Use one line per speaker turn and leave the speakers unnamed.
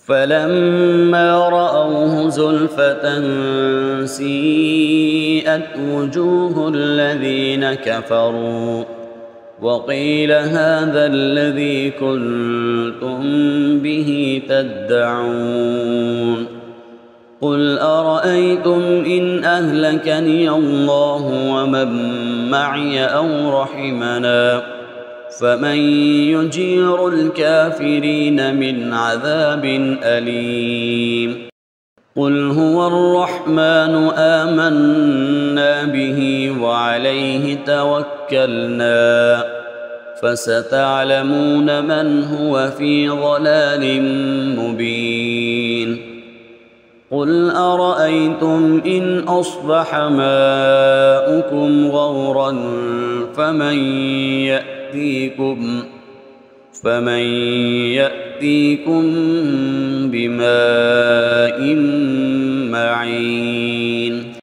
فلما رأوه زلفة سيئت وجوه الذين كفروا وقيل هذا الذي كنتم به تدعون قل أرأيتم إن أهلكني الله ومن معي أو رحمنا فمن يجير الكافرين من عذاب أليم قل هو الرحمن آمنا به وعليه توكلنا فستعلمون من هو في ضلال مبين قل أرأيتم إن أصبح ماؤكم غورا فمن يأتيكم بماء معين